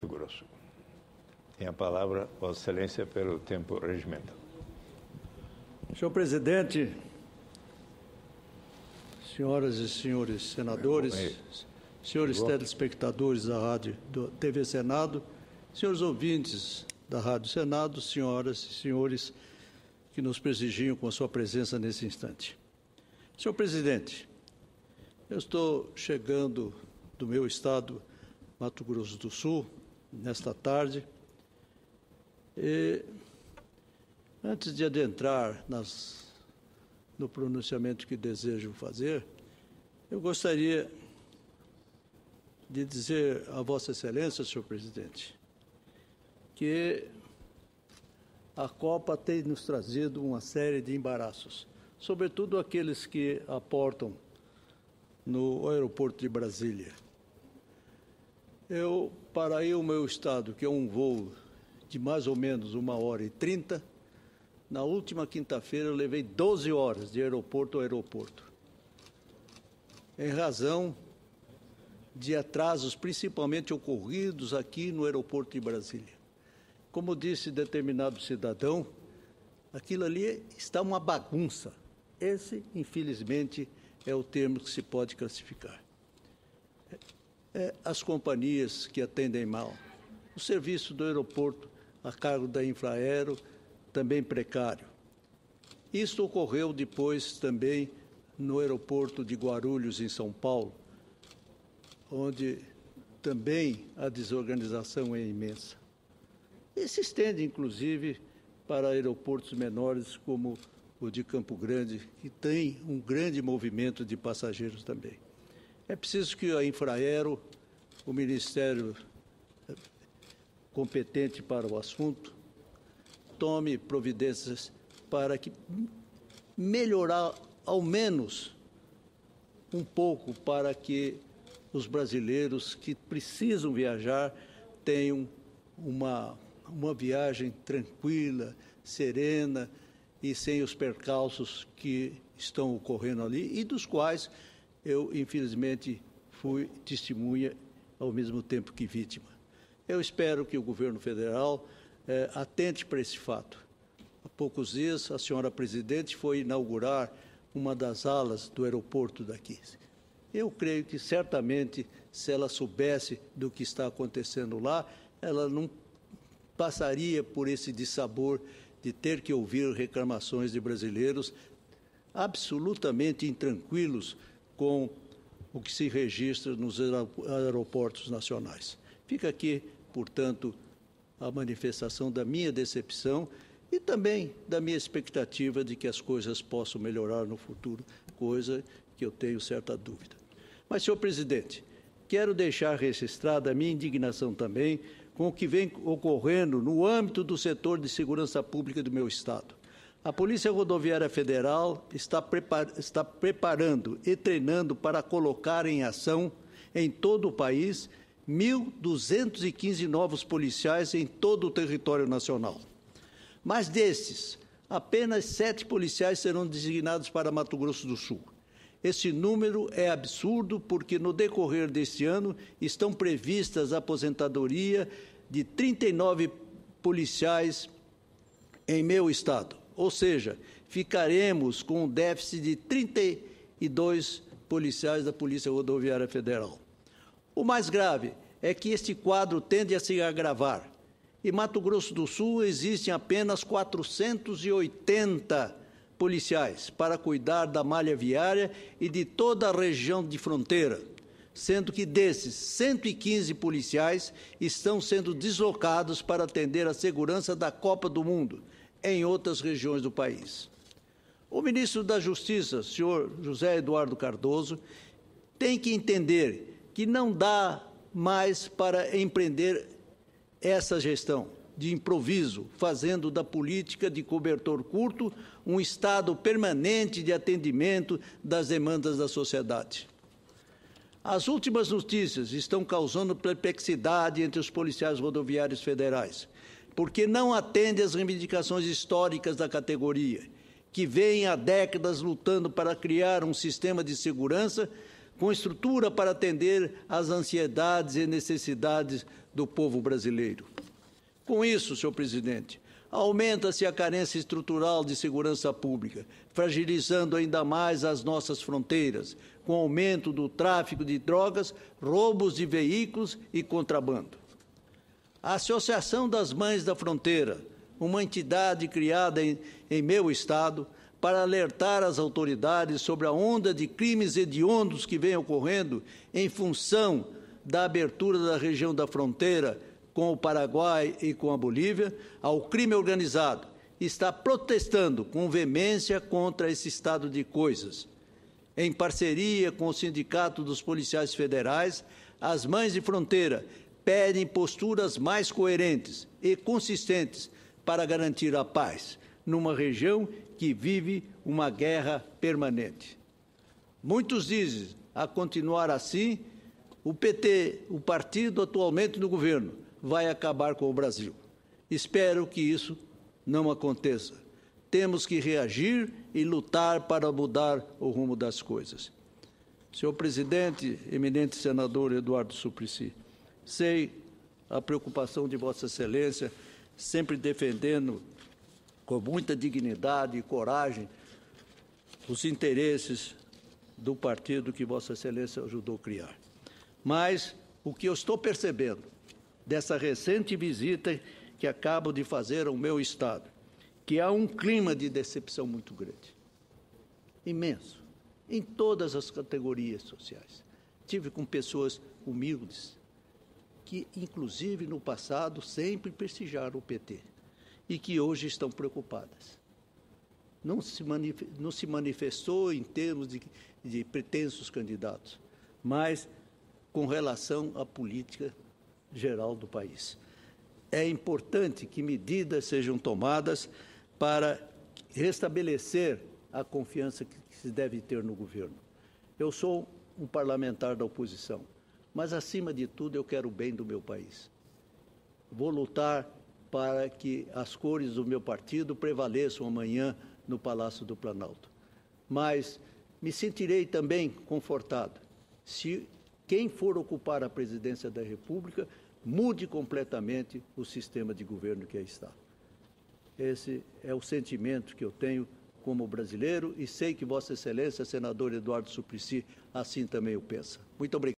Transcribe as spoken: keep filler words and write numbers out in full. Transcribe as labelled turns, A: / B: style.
A: Grosso. Tem a palavra, Vossa Excelência, pelo tempo regimental.
B: Senhor presidente, senhoras e senhores senadores, senhores telespectadores da Rádio do T V Senado, senhores ouvintes da Rádio Senado, senhoras e senhores que nos prestigiam com a sua presença nesse instante. Senhor presidente, eu estou chegando do meu estado, Mato Grosso do Sul, nesta tarde, e antes de adentrar nas, no pronunciamento que desejo fazer, eu gostaria de dizer a Vossa Excelência, senhor presidente, que a Copa tem nos trazido uma série de embaraços, sobretudo aqueles que aportam no aeroporto de Brasília. Eu, para ir ao meu estado, que é um voo de mais ou menos uma hora e trinta, na última quinta-feira eu levei doze horas de aeroporto a aeroporto, em razão de atrasos principalmente ocorridos aqui no aeroporto de Brasília. Como disse determinado cidadão, aquilo ali está uma bagunça. Esse, infelizmente, é o termo que se pode classificar. É, as companhias que atendem mal, o serviço do aeroporto a cargo da Infraero, também precário. Isso ocorreu depois também no aeroporto de Guarulhos, em São Paulo, onde também a desorganização é imensa. E se estende, inclusive, para aeroportos menores, como o de Campo Grande, que tem um grande movimento de passageiros também. É preciso que a Infraero, o Ministério competente para o assunto, tome providências para que melhorar, ao menos, um pouco, para que os brasileiros que precisam viajar tenham uma, uma viagem tranquila, serena e sem os percalços que estão ocorrendo ali e dos quais eu, infelizmente, fui testemunha ao mesmo tempo que vítima. Eu espero que o governo federal eh, atente para esse fato. Há poucos dias, a senhora presidente foi inaugurar uma das alas do aeroporto daqui. Eu creio que, certamente, se ela soubesse do que está acontecendo lá, ela não passaria por esse dissabor de ter que ouvir reclamações de brasileiros absolutamente intranquilos com o que se registra nos aeroportos nacionais. Fica aqui, portanto, a manifestação da minha decepção e também da minha expectativa de que as coisas possam melhorar no futuro, coisa que eu tenho certa dúvida. Mas, senhor presidente, quero deixar registrada a minha indignação também com o que vem ocorrendo no âmbito do setor de segurança pública do meu estado. A Polícia Rodoviária Federal está, prepar, está preparando e treinando para colocar em ação, em todo o país, mil duzentos e quinze novos policiais em todo o território nacional. Mas desses, apenas sete policiais serão designados para Mato Grosso do Sul. Esse número é absurdo porque, no decorrer deste ano, estão previstas a aposentadoria de trinta e nove policiais em meu estado. Ou seja, ficaremos com um déficit de trinta e dois policiais da Polícia Rodoviária Federal. O mais grave é que este quadro tende a se agravar. Em Mato Grosso do Sul existem apenas quatrocentos e oitenta policiais para cuidar da malha viária e de toda a região de fronteira, sendo que desses, cento e quinze policiais estão sendo deslocados para atender a segurança da Copa do Mundo em outras regiões do país. O ministro da Justiça, senhor José Eduardo Cardoso, tem que entender que não dá mais para empreender essa gestão de improviso, fazendo da política de cobertor curto um estado permanente de atendimento das demandas da sociedade. As últimas notícias estão causando perplexidade entre os policiais rodoviários federais, porque não atende às reivindicações históricas da categoria, que vem há décadas lutando para criar um sistema de segurança com estrutura para atender às ansiedades e necessidades do povo brasileiro. Com isso, senhor presidente, aumenta-se a carência estrutural de segurança pública, fragilizando ainda mais as nossas fronteiras, com o aumento do tráfico de drogas, roubos de veículos e contrabando. A Associação das Mães da Fronteira, uma entidade criada em, em meu estado, para alertar as autoridades sobre a onda de crimes hediondos que vem ocorrendo em função da abertura da região da fronteira com o Paraguai e com a Bolívia, ao crime organizado, está protestando com veemência contra esse estado de coisas. Em parceria com o Sindicato dos Policiais Federais, as Mães de Fronteira pedem posturas mais coerentes e consistentes para garantir a paz numa região que vive uma guerra permanente. Muitos dizem, a continuar assim, o P T, o partido atualmente no governo, vai acabar com o Brasil. Espero que isso não aconteça. Temos que reagir e lutar para mudar o rumo das coisas. Senhor presidente, eminente senador Eduardo Suplicy, sei a preocupação de Vossa Excelência, sempre defendendo com muita dignidade e coragem os interesses do partido que Vossa Excelência ajudou a criar. Mas o que eu estou percebendo dessa recente visita que acabo de fazer ao meu estado, que há um clima de decepção muito grande, imenso, em todas as categorias sociais. Tive com pessoas humildes, que, inclusive, no passado, sempre prestigiaram o P T e que hoje estão preocupadas. Não se, manif não se manifestou em termos de, de pretensos candidatos, mas com relação à política geral do país. É importante que medidas sejam tomadas para restabelecer a confiança que se deve ter no governo. Eu sou um parlamentar da oposição, mas, acima de tudo, eu quero o bem do meu país. Vou lutar para que as cores do meu partido prevaleçam amanhã no Palácio do Planalto. Mas me sentirei também confortado se quem for ocupar a presidência da República mude completamente o sistema de governo que aí está. Esse é o sentimento que eu tenho como brasileiro e sei que Vossa Excelência, senador Eduardo Suplicy, assim também o pensa. Muito obrigado.